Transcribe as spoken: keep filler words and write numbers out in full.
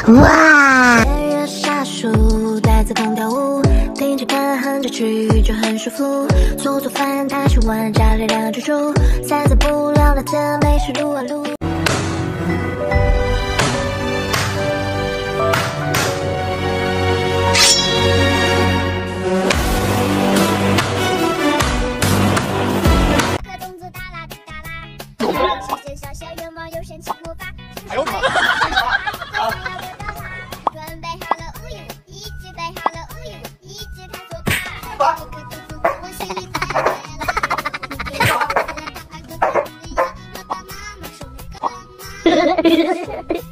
哇！ 炎热下暑，待在空调屋，听着歌哼着曲就很舒服。做做饭，打洗碗，家里两只猪，三三不聊聊天，没事撸啊撸。 哎呦我的妈！ 准备好了乌衣服，一起备好了乌衣服，一起探索吧。我心里在飞啦，你给我来个耳朵听一样，我把妈妈手里个妈妈。